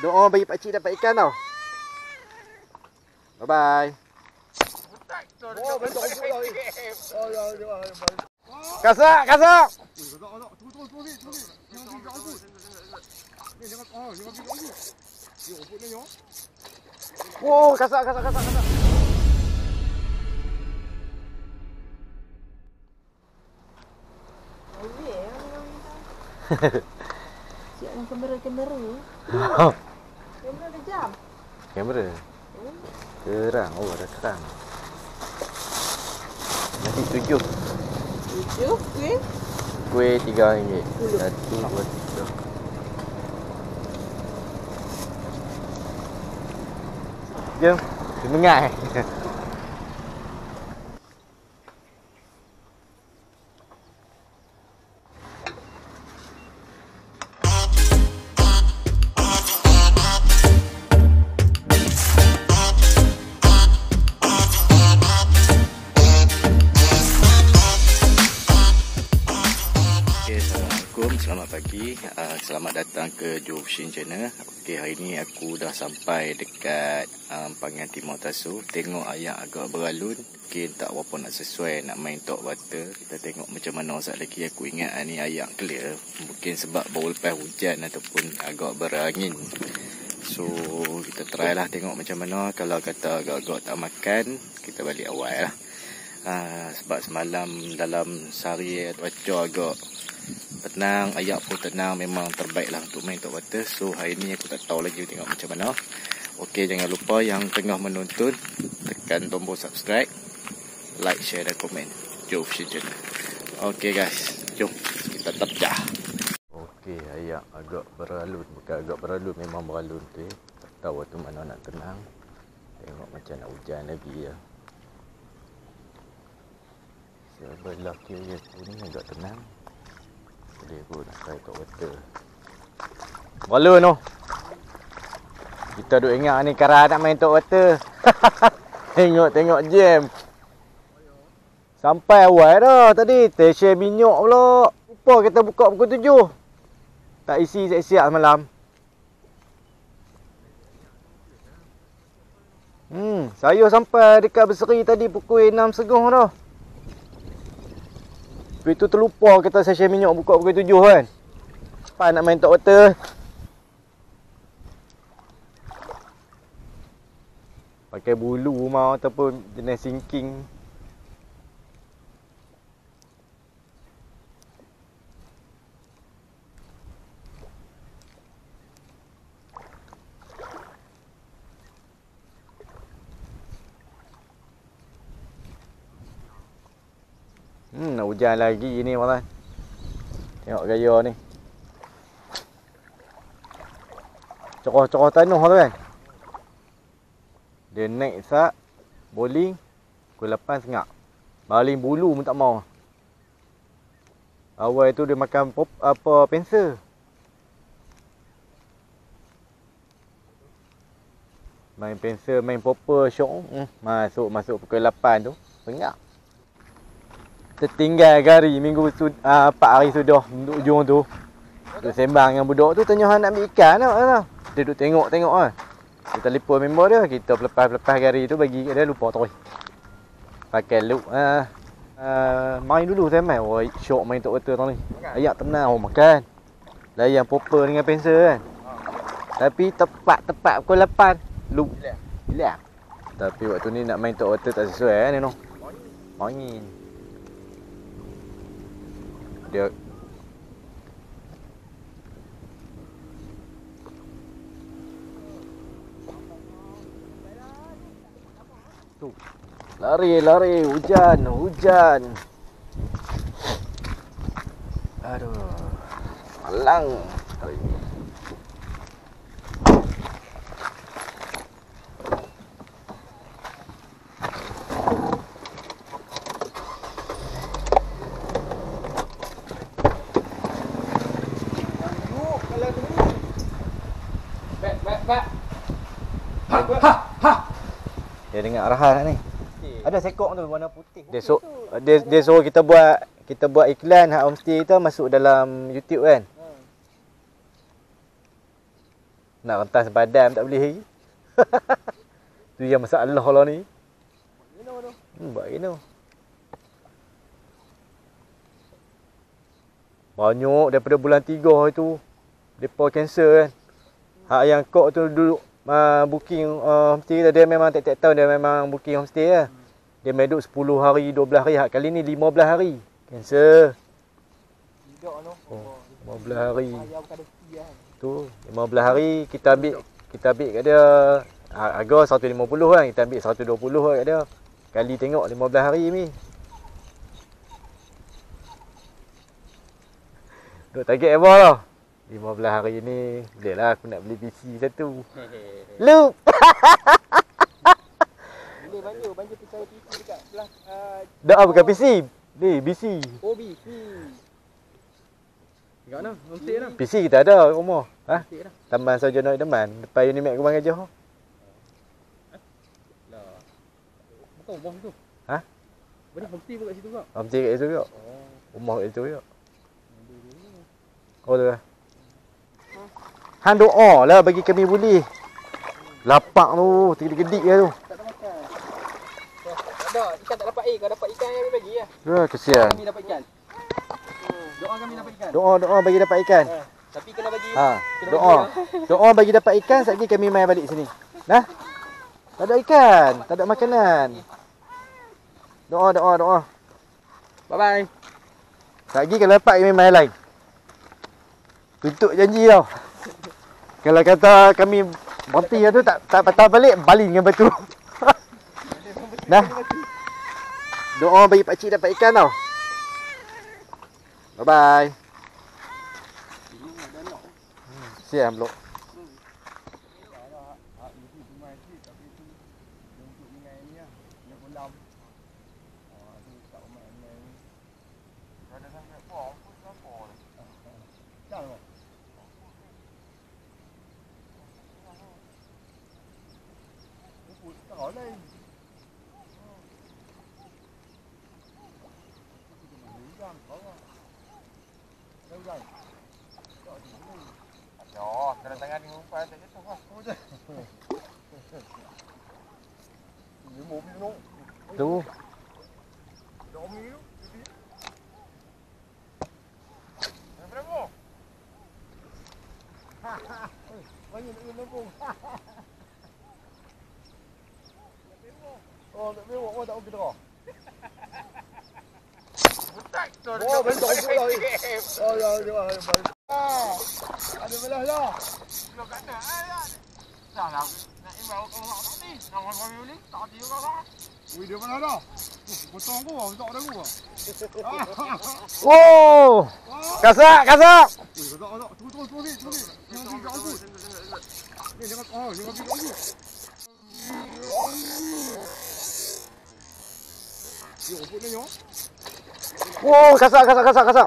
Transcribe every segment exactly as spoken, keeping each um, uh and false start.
Doa bagi pakcik dapat ikan tau. Bye bye. Oh, bentuk pula ni. Oh, ya, ya. Kasak, kasak. Tunggu, tunggu, tunggu ni, tunggu ni. Jangan pergi kat aku. Ni jangan, oh, jangan pergi kat aku. Yo, oput ni yo. Wow, kasak, kasak, kasak, kasak. Siap dengan kamera-kamera. Kamera ada jam. Kamera. Terang, oh ada terang. Nasi tujuh. Tujuh, kuih. Kuih tiga ringgit. Satu, dua, tiga. Jom, semengai. Selamat pagi, uh, selamat datang ke Joe Fishing Channel. Okey, hari ni aku dah sampai dekat um, Panggian Timur Tasu. Tengok ayam agak beralun. Mungkin tak berapa nak sesuai nak main top water. Kita tengok macam mana saat lagi. Aku ingat ni ayam clear. Mungkin sebab baru lepas hujan ataupun agak berangin. So kita try lah tengok macam mana. Kalau kata agak-agak tak makan, kita balik awal lah. uh, Sebab semalam dalam sehari cuaca agak tenang, ayak pun tenang, memang terbaik lah untuk main top water. So hari ni aku tak tahu lagi tengok macam mana. Okey, jangan lupa yang tengah menonton tekan tombol subscribe, like, share dan komen Joe Fishing Channel. Okey guys, jom kita terjah. Okey, ayak agak beralun. Bukan agak beralun, memang beralun tu eh. Tak tahu tu mana nak tenang. Tengok macam nak hujan lagi ya. Sebelah kiri tu ni agak tenang. Boleh pun nak try top water. Balon tu. Kita duk ingat ni Kara nak main top water. Tengok-tengok jam. Sampai awal dah tadi. Stesen minyak pula. Lupa kita buka pukul tujuh. Tak isi siap-siap semalam. Hmm, saya sampai dekat Berseri tadi pukul enam tiga puluh dah. Lepas tu terlupa kita stesen minyak buka pukul tujuh kan. Lepas nak main top water. Pakai bulu mau ataupun jenis sinking. Hmm, nak hujan lagi ni malah. Tengok gaya ni. Cerah-cerah tanah tu kan. Dia naik sak, bowling, pukul lapan sengak. Baling bulu pun tak mau. Awal tu dia makan pop, apa pensel. Main pensel, main popper, syok. Hmm, masuk masuk pukul lapan tu, sengak. Tertinggal gari minggu sud, uh, empat hari sudah untuk ujung tu. Duk sembang dengan budak tu, tanya nak ambil ikan tak? Dia duk tengok-tengok kan. Dia telefon member dia, kita lepas-lepas gari tu bagi dia, lupa terus. Pakai loop. Uh, uh, main dulu saya main. Oh, syok main top water tau ni. Ayak tenang, oh makan. Layan popper dengan pensel kan. Tapi tepat-tepat pukul lapan. Loop. Hilang. Tapi waktu ni nak main top water tak sesuai kan ni no. Angin. Dia tu lari lari hujan hujan. Aduh, malang hari ni. Dia dengar arahan ni. Ada sekok tu warna putih. Dia so, dia dia suruh kita buat kita buat iklan hak homestay kita masuk dalam YouTube kan. Nak rentas badan tak boleh lagi. Tu yang masalah lah ni. Hmm, buat kena. Banyak daripada bulan tiga itu. Mereka cancel kan. Hak yang kok tu duduk uh, booking uh, homestay kita, dia memang tiap-tiap tahun dia memang booking homestay lah. Dia main duduk sepuluh hari, dua belas hari. Hak kali ni lima belas hari. Cancel. Oh, lima belas hari. Tu, lima belas hari kita ambil kita ambil kat dia harga seratus lima puluh kan. Kita ambil seratus dua puluh kat dia. Kali tengok lima belas hari ni. Duk target apa lah? lima belas hari ni, boleh lah aku nak beli P C satu. Loop! Boleh bantu, bantu percaya P C dekat belah. Uh, Dah bukan P C. Ni B C. oh, B C. Dekat mana? Homestay lah. P C kita ada kat rumah. Ha? Homestay lah. Taman Sarjana Idaman. Depan Unimed Kebang Gajah. Lah. Bukan rumah tu. Ha? Boleh homestay pun kat situ kak? Homestay kat situ juga. Oh. Rumah kat situ juga. Oh tu lah. Han doa lah bagi kami boleh. Lapak tu, tergedik-gedik lah tu. Tak ada makan. Tak ada, ikan tak dapat air. Kau dapat ikan yang kami bagi lah. Ya, kesian. Kami dapat ikan. Hmm. Doa kami dapat ikan. Doa, doa bagi dapat ikan. Ha. Tapi kena bagi. Ha, kena doa. bagi, Doa bagi dapat ikan, sekejap lagi kami main balik sini. Nah? Tak ada ikan, tak ada makanan. Doa, doa, doa. Bye-bye. Sekejap lagi kalau dapat kami main lain. Tutup janji tau. Kalau kata kami berhenti lah tu tak tak patah balik, baling dengan batu. Nah. Doa bagi pak cik dapat ikan tau. Bye bye. Hmm, siap blok. Ya, kena tangan ni umpan tak jatuh lah. Ni mobil tu. Tu. Dah omil tu. Berapa? Banyak nak lembung. Oh, tak bewok. Oh, tak okey dah. Oh, bentuk pula ni. Oh, ya, ya, ya. Ah, ada belah dah. Kau kata ayat. Dah lah. Nak imbau kau nak tak ni. Nak makan ni tak dia kau. Ui, dia mana dah? Potong gua, tak ada gua. Oh! Kasak, kasak. Ui, kasak, kasak. Tunggu, tunggu, tunggu, tunggu. Jangan pergi kat aku. Ni jangan, oh, jangan pergi kat aku. Yo, apa ni yo? Oh, kasak, kasak, kasak, kasak.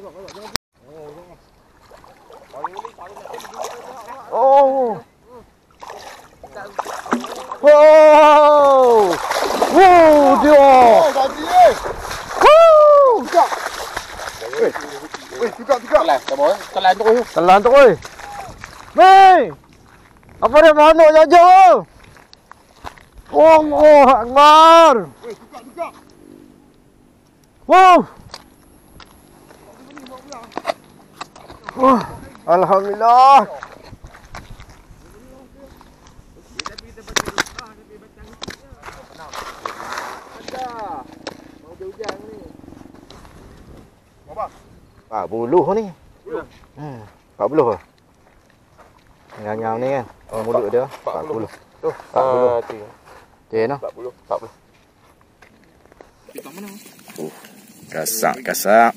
Oh. Wow. Wow, dia. Oh, tadi eh. Woo. Tukar. Weh, weh, tukar, tukar. Telan, tak boleh. Telan tu. Telan tu oi. Hei. Apa dia manuk jaja? Oh, oh, Akbar. Weh, tukar, tukar. Wow. Wah, alhamdulillah. empat puluh ni. Hmm, empat puluh ke? Ngam-ngam ni kan. Oh, mulut dia empat puluh. Tu, empat puluh. Okey noh. empat puluh, empat puluh. Oh, kasak, kasak.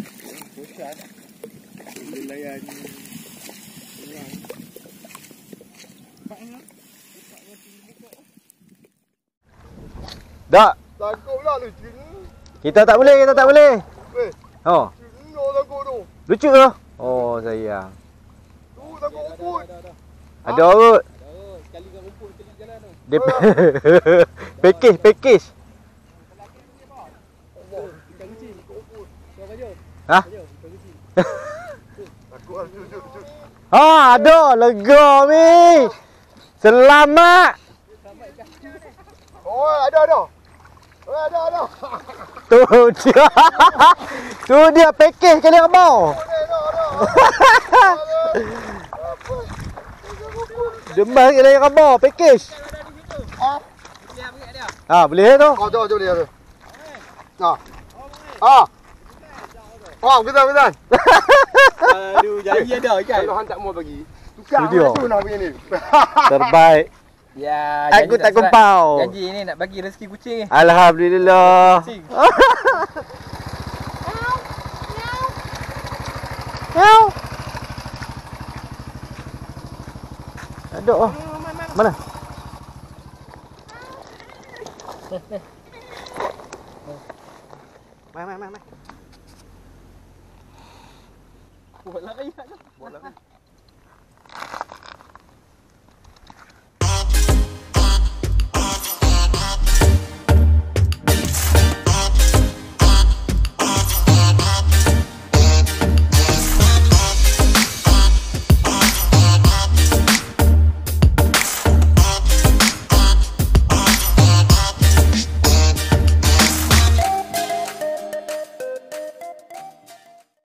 Tak. Takut pula lu cing. Kita tak boleh, kita tak boleh. Weh, Oh, cing lo takut tu. lucu ke? Oh, sayang. Tu takut rumput. Ada urut. Sekali kat rumput, sekali jalan tu. Dia package, package. Ikan kucing, ikut rumput. Kau kerja. Ha? Kerja, ikan kucing. Takut lah, cut, cut, cut. Ha, ada lega mi. Selamat. Oh, ada ada. Oh, ada ada. Tu dia. Tu dia package kali abang. Demas kali abang package. Ah, boleh tu. Oh, tu tu boleh tu. Ah. Ah. Oh, kita kita. Aduh, janji ada ikan. Kalau hang tak mau bagi. Tukar Studio. tu nak begini. Terbaik. Ya, Aku tak kumpau. Janji ni nak bagi rezeki kucing ni. Alhamdulillah. Kucing. Meow. Ada oh. Mana? Mai mai mai mai. Buat lari. Boleh.